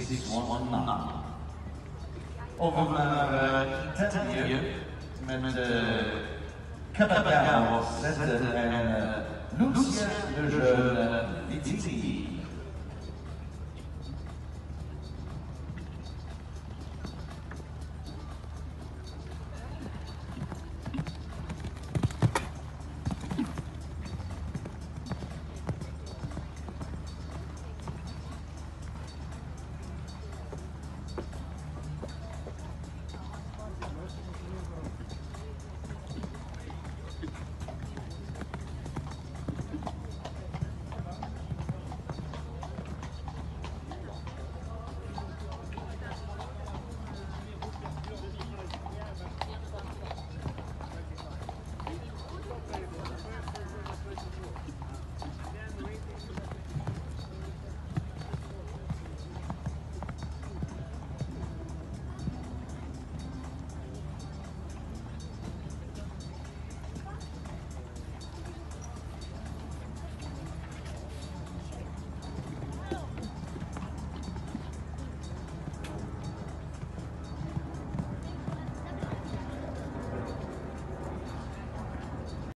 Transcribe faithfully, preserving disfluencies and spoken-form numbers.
sex one nine. Och vi menar intervju med Capitano, sätter en Lucien Lejeune Vititi.